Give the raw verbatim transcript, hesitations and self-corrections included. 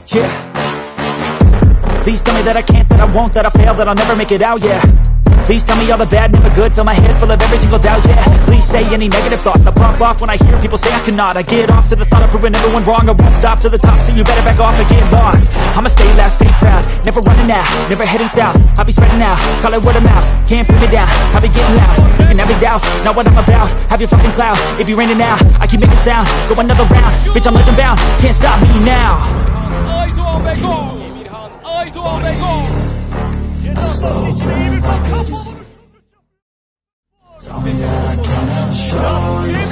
Yeah. Please tell me that I can't, that I won't, that I fail, that I'll never make it out, yeah. Please tell me all the bad, never good. Fill my head full of every single doubt, yeah. Please say any negative thoughts. I pop off when I hear people say I cannot. I get off to the thought of proving everyone wrong. I won't stop to the top, so you better back off and get lost. I'ma stay loud, stay proud, never running out, never heading south. I'll be spreading out, call it word of mouth. Can't put me down, I'll be getting loud. You can have your doubts, not what I'm about. Have your fucking clout, it be raining now. I keep making sound, go another round. Bitch, I'm legend bound, can't stop me now. Aydoğan ve gol. Emirhan, Aydoğan ve gol. Tell me that I cannot show you.